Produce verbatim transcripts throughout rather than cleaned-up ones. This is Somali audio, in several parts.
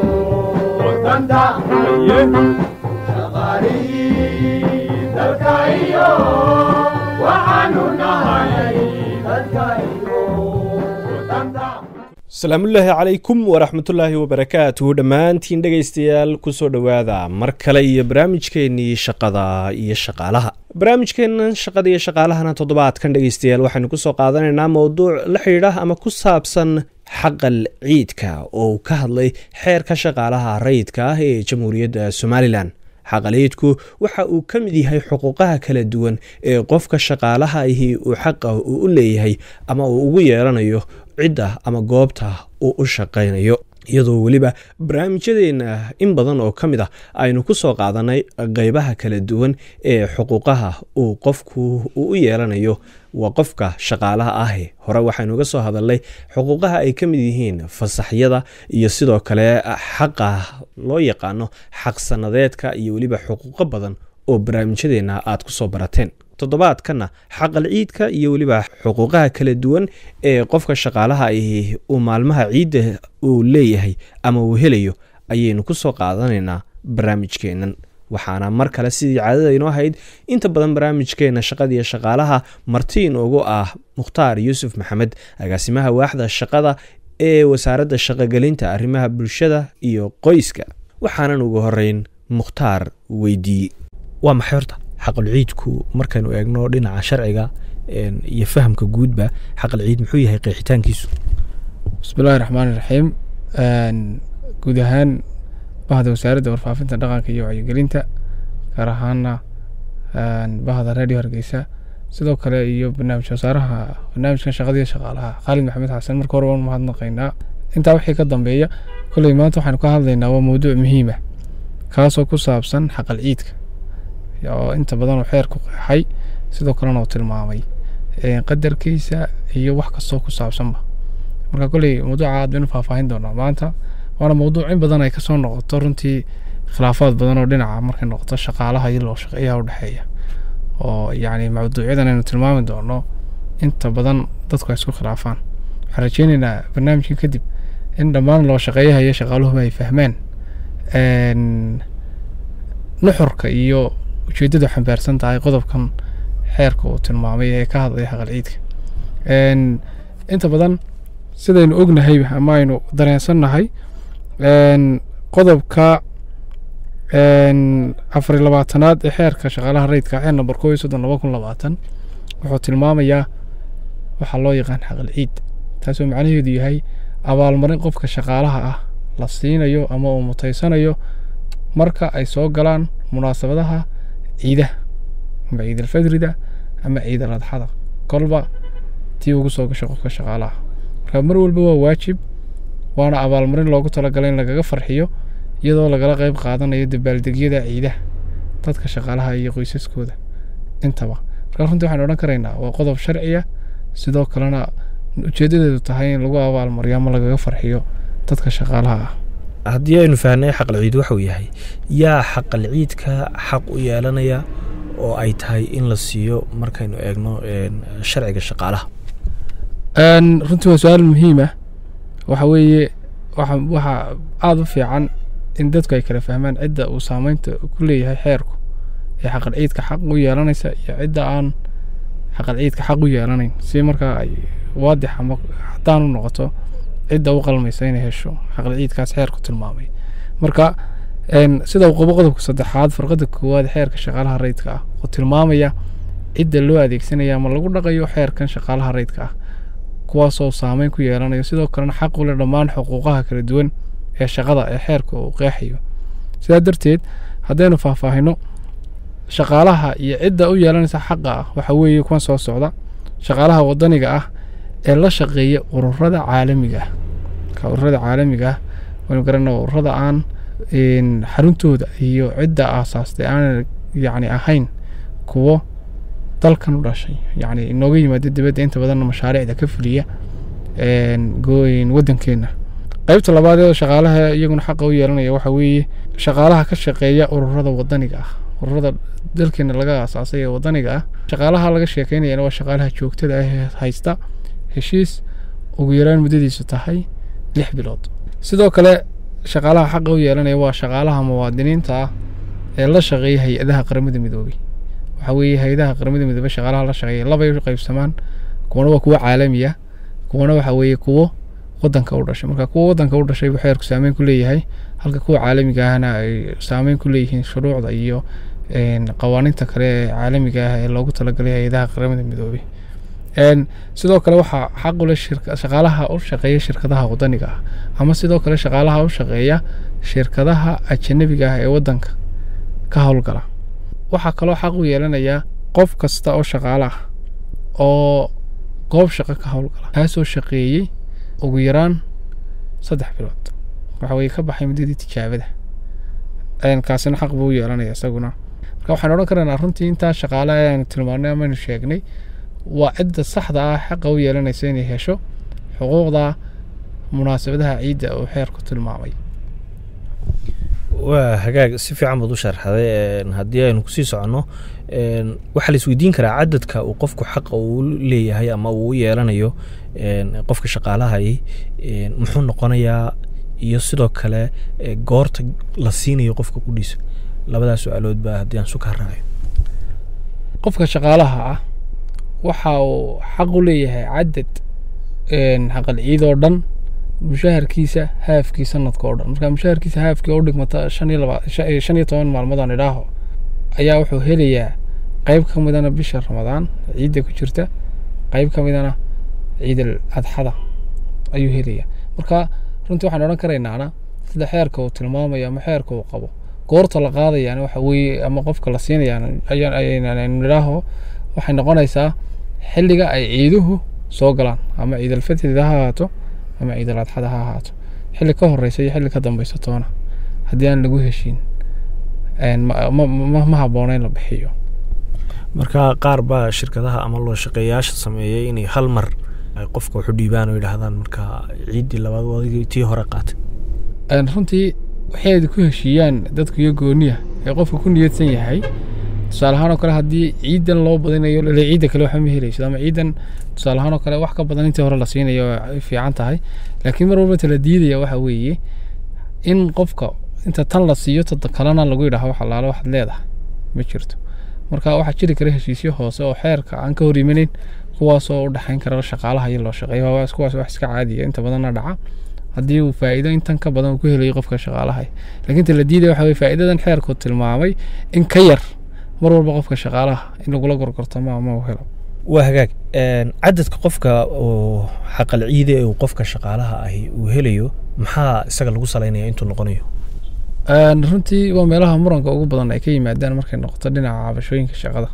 ودندا شغالي دلكايو وحنو نهاي دلكايو ودندا salaamullaahi calaykum waraxmatullaahi wabarakaatuhu dhammaantiin dhegaystayaal kusoo dhowaada mar kale iyo barnaamijkeennii shaqada iyo shaqaalaha barnaamijkeennan shaqada iyo shaqaalahana toddobaadkan dhegaystayaal waxaynu kusoo qaadanaynaa mowduuc la xidhiidha ama ku saabsan xaqal ciidka oo uu ka hadlay xeerka shaqaalaha rayidka ah ee jamhuuriyadda somalilan xaqaliidku waxa uu ka mid yahay xuquuqaha kala duwan ee qofka shaqaalaha ahi uu xaqa uu u leeyahay ama uu ugu yeelanayo cidda ama goobta uu u shaqaynayo iyadoo weliba barnaamijyadeena in badan oo ka mid ah aynu ku soo qaadanay qaybaha kala duwan ee xuquuqaha uu qofku uu u yeelanayo waa qofka shaqaalaha ahi hore waxaynu uga soo hadalnay xuquuqaha ay ka mid yihiin fasaxyada iyo sidoo kale xaqa loo yaqaano xaqsanadeedka iyo weliba xuquuqo badan oo barnaamijyadeena aad ku soo barateen toddobaadkana xaqal ciidka iyo weliba xuquuqaha kala duwan ee qofka shaqaalaha ahi uu maalmaha ciidda uu leeyahay ama uu helayo ayaynu ku soo qaadanaynaa barnaamijkeennan waxaana mar kale sidii caadada inoo ahayd inta badan barnaamijkeena shaqadiiyo shaqaalaha marti inoogu ah mukhtaar yuusuf maxamed agaasimaha waaxda shaqada ee wasaaradda shaqogelinta arrimaha bulshada iyo qoyska waxaanan ugu horeyn mukhtaar weydiiyey waa maxay horta xaqal ciidku markaynu eegno dhinaca sharciga iyo fahamka guudba xaqal ciid muxuu yahay qeexitaankiisu bismillahi raxmaani raxiim guud ahaan bahda wasaaradda warfaafinta dhaqanka iyo wacyigelinta gaar ahaana bahda radio hargeysa sidoo kale iyo barnaamij wasaaraha barnaamijkan shaqada iyo shaqaalaha khaalid maxamed xasan marka hore waan mahadnaqaynaa intaa wixii ka dambeeya kolley maanta waxaanu ka hadlaynaa waa mawduuc muhiim ah kaasoo ku saabsan xaqal ciidka oo inta badan uu xeer ku qeexay sidoo kalena uu tilmaamay qadarkiisa iyo wax kastoo ku saabsanba marka kolley mawduuca aad baynu faahfaahin doonaa maanta waana mawduuc in badan ay kasoo noqoto runtii khilaafaad badan oo dhinaca markay noqoto shaqaalaha iyo loo shaqeeyaha udhexeeya oo yacni mawduucyadan aynu tilmaami doono inta badan dadku ay isku khilaafaan waxaan rajeynaynaa barnaamijkan kadib in dhammaan loo shaqeeyaha iyo shaqaaluhuba ay fahmaan nuxurka iyo ujeedadu xambaarsan tahay qodobkan xeerka uu tilmaamay ee ka hadlaya xaqal ciidka inta badan sidaynu ognahay ama aynu dareensannahay qodobka afar iyo labaatanaad ee xeerka shaqaalaha rayidka xeer number koo iyo soddon laba kun labaatan wuxuu tilmaamayaa waxaa loo yaqaan xaqal ciid taasoo macnaheedu yahay abaalmarin qofka shaqaalaha ah la siinayo ama uu mutaysanayo marka ay soo galaan munaasabadaha ciidaha ama ciid alfadrida ama ciid aladxada kolba tii ugu soo gasho qofka shaqaalaha marka mar walba waa waajib waana abaalmarin loogu talagalay in lagaga farxiyo iyadoo lagala qayb qaadanayo dabaaldegyada ciidaha dadka shaqaalaha iyo qoysaskooda intaba marka runtii waxaan odhan karaynaa waa qodob sharciya sidoo kalena ujeedadeedu tahay in lagu abaalmariyo ama lagaga farxiyo dadka shaqaalaha ah haddii aynu fahnay xaqal ciid waxuu yahay yaa xaqal ciidka xaq u yeelanaya oo ay tahay in la siiyo markaynu eegno sharciga shaqaalaha runtii waa su-aal muhiim ah waxa weeye waxaa aada u fiican in dadku ay kala fahmaan cidda uu saameynta ku leeyahay xeerku ee xaqal ciidka xaq u yeelanaysa iyo cidda aan xaqal ciidka xaq u yeelanayn si markaa ay waadix ama haddaan u noqoto cidda u qalmaysa inay hesho xaqal ciidkaas xeerku tilmaamay marka sida uu qabo qodobka saddexaad farqada koowaad xeerka shaqaalaha rayidka ah oo tilmaamaya cidda loo adeegsanaya ama lagu dhaqayo xeerkan shaqaalaha rayidka ah kuwaasoo saameyn ku yeelanayo sidoo kalena xaq u leh dhammaan xuquuqaha kala duwan ee shaqada ee xeerka uu qeexayo sidaa darteed haddaynu faahfaahino shaqaalaha iyo cidda u yeelanaysa xaqa ah waxa weeye kuwan soo socda shaqaalaha wadaniga ah ee la shaqeeya ururada caalamiga ah ka ururada caalamiga ah waynu garanaa ururada aan xaruntooda iyo cidda aasaastay aan yacni ahayn kuwo dalkan u dhashay yacni inooga yimaada dibadda inta badanna mashaariicda ka fuliya gooyin waddankeena qaybta labaad ee shaqaalaha iyaguna xaqa u yeelanaya waxa weeye shaqaalaha ka shaqeeya ururada wadaniga ah ururada dalkeena laga aasaasay ee wadaniga ah shaqaalaha laga sheekeynayana waa shaqaalaha joogtada ah ee haysta heshiis ugu yaraan muddadiisu tahay lix bilood sidoo kale shaqaalaha xaq u yeelanaya waa shaqaalaha muwaadiniinta ah ee la shaqeeya hay-adaha qaramada midoobay. waxa weeye hay-adaha qaramada midoobay shaqaalaha la shaqeeya laba ay u qaybsamaan, kuwana waa kuwo caalami ah, kuwana waxa weeye kuwo wadanka u dhashay. marka kuwa wadanka u dhashay wuxuu xeerku saameyn ku leeyahay, halka kuwa caalamiga ahna ay saameyn ku leeyihiin shuruucda iyo qawaaniinta kale ee caalamiga ah ee loogu talagalay hay-adaha qaramada midoobay. sidoo kale waxaa xaq u leh shaqaalaha u shaqeeya shirkadaha wadaniga ah, ama sidoo kale shaqaalaha u shaqeeya shirkadaha ajnabiga ah ee wadanka ka howlgala. waxaa kaloo xaq u yeelanayaa qof kasta oo shaqaale ah oo goob shaqo ka howlgala kaasoo shaqeeyey ugu yaraan saddex bilood, waxa weye ka baxay muddadii tijaabada, kaasina xaq buu u yeelanaya isaguna. marka waxaan odhan karaynaa runtii intaa shaqaale aynu tilmaanay amaynu sheegnay waa cidda saxda ah xaqa u yeelanaysa inay hesho xuquuqda munaasabadaha ciidda uu xeerku tilmaamay. waa hagaag, si fiican baad u sharxday. haddii aynu kusii soconno, waxaa la isweydiin karaa cadadka uu qofku xaqa uu leeyahay ama uu u yeelanayo qofka shaqaalahay muxuu noqonayaa, iyo sidoo kale goorta la siinayo qofka kudhiisa. labadaas su-aalood baa haddii aan suka raacayo. qofka shaqaalaha ah waxa uu xaq u leeyahay cadad xaqal ciid oo dhan mushaharkiisa haafkii sanadka oo dhan. marka mushaharkiisa haafkii oo dhigmata shan iyo laba shan iyo toban maalmoodaan idhaaho ayaa wuxuu helayaa qayb ka midana bisha ramadaan ciidda ku jirta, qayb ka midana ciidal adxada ayuu helayaa. marka runtii waxaan odhan karaynaana sida xeerka uu tilmaamayo ama xeerka uu qabo, goorta la qaadayaan waxa weeye ama qofka la siinayaan ayaynu idhaaho waxay noqonaysaa xilliga ay ciiduhu soo galaan, ama ciidal fitrida ha ahaato ama ciidal adxada ha ahaato, xilli ka horeysa iyo xilli ka dambeysa toona haddii aan lagu heshiin ma habboona in la bixiyo. marka qaar baa shirkadaha ama loo shaqeeyaasha sameeyay inay hal mar ay qofka wuxu dhiibaan oo yidhaahdaan marka ciiddii labaad wadigii tii hore qaatay. runtii waxay ku heshiiyaan dadku iyo gooniya ee qofka ku niyadsan yahay. tusaale ahaan oo kale haddii ciidan loo badinayo ciidda kale waxba ma helayso, ama ciidan tusaale ahaan oo kale wax ka badan intii hore la siinayo ay fiican tahay, laakiin mar walba tala diidaya waxa weeye in qofka inta tan la siiyo tada kalena lagu yidhaaho wax allaale waxaad leedahay ma jirto. marka waxaa jiri kara heshiisyo hoose oo xeerka aan ka hor imaneyn, kuwaasoo u dhexayn kara shaqaalaha iyo loo shaqeeyo, kuwaas wax iska caadiya inta badanna dhaca haddii uu faa'iido intan ka badan uu ku helayo qofka shaqaalaha. laakiin tala diidaya waxa weye faa'iidadan xeerku tilmaamay in ka yar mar walba qofka shaqaalaha in lagula gorgortamo ama uu helo. waa hagaag, cadadka qofka oo xaqal ciide ee uu qofka shaqaalaha ahi uu helayo maxaa isaga lagu salaynaya intuu noqonayo? runtii waa meelaha muranka ugu badan ay ka yimaadaan markay noqoto dhinaca cabashooyinka shaqada.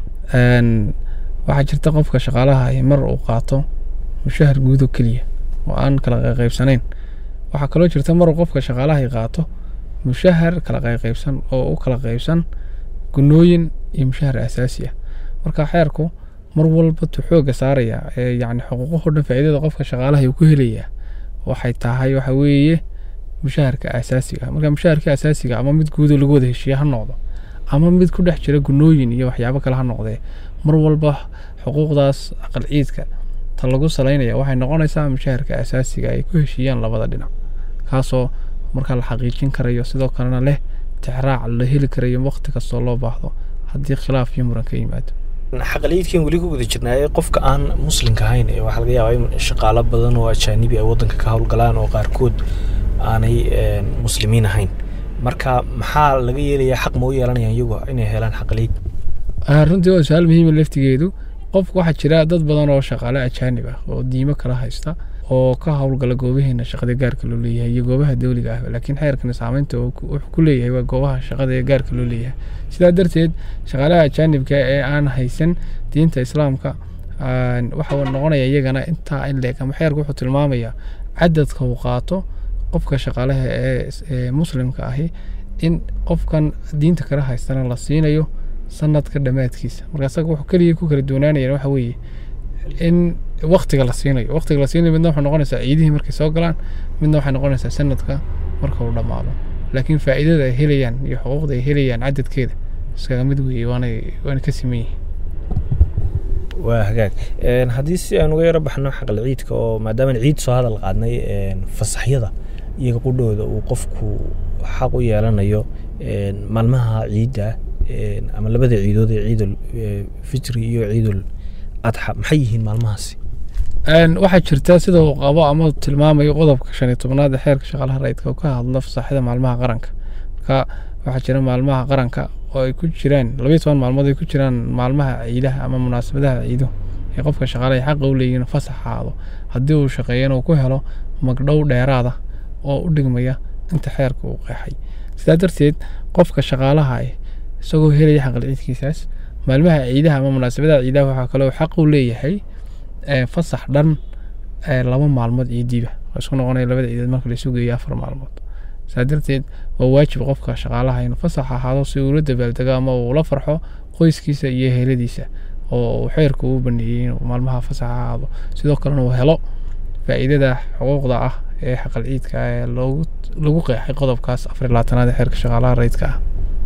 waxaa jirta qofka shaqaalaha ahi mar uu qaato mushahar guud oo keliya oo aan kala qaybsanayn. waxaa kaloo jirta mar uu qofka shaqaalaha qaato mushahar kala qaybsan oo u kala qaybsan gunooyin iyo mushahar asaasi ah. marka xeerku mar walba tu xooga saaraya ee yacni xuquuqaha dhan faa'iidada qofka shaqaalaha uu ku helayaa waxay tahay waxa weeye mushaharka asaasiga. marka mushaharka asaasiga ama mid guud oo lagu wada heshiiyo ha noqdo ama mid ku dhex jira gunooyin iyo waxyaabo kale ha noqdee, mar walba xuquuqdaas aqal ciidka ta lagu salaynaya waxay noqonaysaa mushaharka asaasiga ay ku heshiiyaan labada dhinac, kaasoo marka la xaqiijin karayo sidoo kalena leh tixraac la heli karayo waqti kastoo loo baahdo haddii khilaaf iyo muran ka yimaado. xaqaliidkan weli ku guda jirnaaye qofka aan muslimka ahayn ee waxaa laga yaabaa in shaqaalo badan oo ajaanibi ay waddanka ka howlgalaan oo qaarkood aanay muslimiin ahayn. marka maxaa laga yeelayaa, xaq ma u yeelanayaan iyagu inay helaan xaqaliid? runtii waa su-aal muhiima laftigeedu. qofka waxaa jira dad badan oo shaqaale ajaanib ah oo diimo kala haysta oo ka howlgala goobaheena shaqada gaarka loo leeyahay iyo goobaha dawliga ah, laakiin xeerkan saameynta wuxuu ku leeyahay waa goobaha shaqada ee gaarka loo leeyahay. sidaa darteed shaqaalaha ajaanibka ee aan haysan diinta islaamka waxa uu noqonaya iyagana intaa in leeg, ama xeerku wuxuu tilmaamayaa cadadka uu qaato qofka shaqaalaha ee muslimka ahi in qofkan diinta kala haystana la siinayo sanadka dhammaadkiisa. marka asaga wuxuu keliya ku kala doonaanayaan waxa weeye in waqtiga la siinayo waqtiga la siinayo midna waxay noqonaysaa ciidihii markay soo galaan, midna waxay noqonaysaa sanadka marka uu dhammaado. laakiin faa'iidada ay helayaan iyo xuquuqda ay helayaan cadadkeeda iskaga mid weeye, waanay waana ka siman yihiin. waa hagaag, haddii si aan uga yaro baxno xaqal ciidka oo maadaama ciid soo hadal qaadnay fasaxyada iyaga qudhooda uu qofku xaq u yeelanayo maalmaha ciidda ama labada ciidood ee ciidul fitri iyo ciidul adxa maxay yihiin maalmahaasi waxaa jirta sida uu qabo ama tilmaamayo qodobka shan iyo tobnaad ee xeerka shaqaalaha rayidka oo ka hadla fasaxida maalmaha qaranka marka waxaa jira maalmaha qaranka oo ay ku jiraan labiyo toban maalmood ay ku jiraan maalmaha ciidaha ama munaasabadaha ciido ee qofka shaqaalaha xaq u leeyihiin fasaxaado haddii uu shaqeeyana uu ku helo magdhow dheeraada oo u dhigmaya inta xeerka uu qeexay sidaa darteed qofka shaqaalaha ah isagoo helaya xaqal ciidkiisaas maalmaha ciidaha ama munaasabadaha ciidaha waxaa kaloo xaq u leeyahay fasax dhan laba maalmood ciidiiba isku noqonaya labada ciidood marka la isu geeyo afar maalmood sidaa darteed waa waajib qofka shaqaalaha inuu fasax ahaado si uu la dabaaldego ama uu la farxo qoyskiisa iyo heladiisa oo xeerku uu baneeyay inuu maalmaha fasax ahaado sidoo kalena uu helo faa'iidada xuquuqda ah ee xaqal ciidka ee loogu lagu qeexay qodobkaas afar iyo labaatanaad ee xeerka shaqaalaha rayidka ah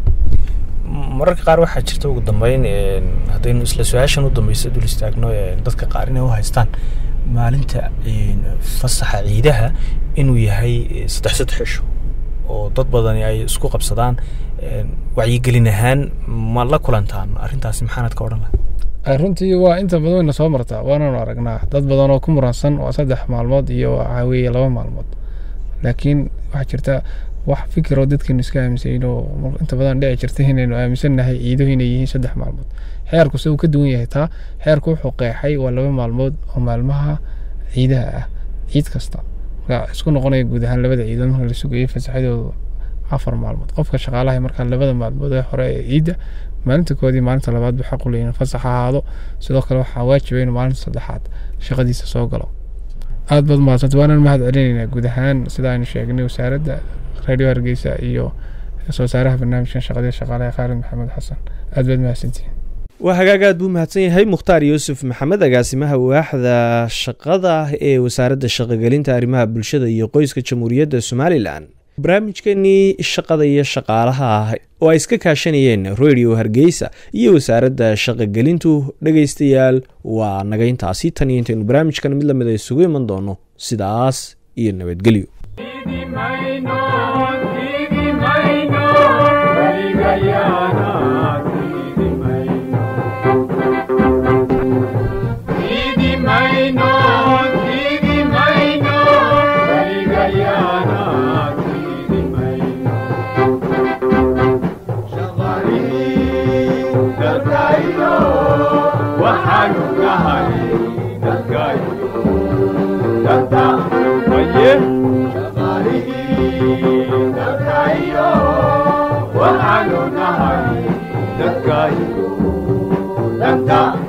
mararka qaar waxaa jirta ugu dambeyn haddaynu isla su-aashan u dambaysa dul istaagno dadka qaar inay u haystaan maalinta fasaxa ciidaha inuu yahay saddex saddex cisho oo dad badani ay isku qabsadaan wacyigelin ahaan ma la kulantaan arrintaasi maxaanad ka odhan lahaa runtii waa inta badan wayna soo martaa waananu aragnaa dad badan oo ku muransan waa saddex maalmood iyo waxaa weeye laba maalmood laakiin waxaa jirta wax fikir oo dadkeenu iska aaminsan oo inta badan dhici jirta inaynu aaminsannahay ciiduhu inay yihiin saddex maalmood xeerku se uu ka duwan yahay taa xeerku wuxuu qeexay waa laba maalmood oo maalmaha ciidaha ah ciid kasta marka isku noqonaya guud ahaan labada ciidood marka la sugayay fasaxadooda afar maalmood qofka shaqaalaha markaa labada maalmood ee hore ee ciidda maalinta koodii maalinta labaad buu xaq u leeyahay fasax ahaado sidoo kale waxaa waajiba inuu maalinta saddexaad shaqadiisa soo galo aad baad mahadsantahay waanaan mahad celinaynaa guud ahaan sida aynu sheegnay wasaaradda radio hargeysa iyo soo saaraha barnaamijkan shaqada shaqaalaha khaalid maxamed xasan aad baad mahadsantihiin waa hagaag aad buu mahadsan yahay mukhtaar yuusuf maxamed agaasimaha waaxda shaqada ee wasaaradda shaqogelinta arrimaha bulshada iyo qoyska jamhuuriyadda somalilan barnaamijkeenii shaqada iyo shaqaalaha ah oo ay iska kaashanayeen radio hargeysa iyo wasaaradda shaqogelintu dhegaystayaal waa naga intaasi tan iyo intaynu barnaamijkan mid lamid a isugu iman doono sidaas iyo nabadgelyo Danta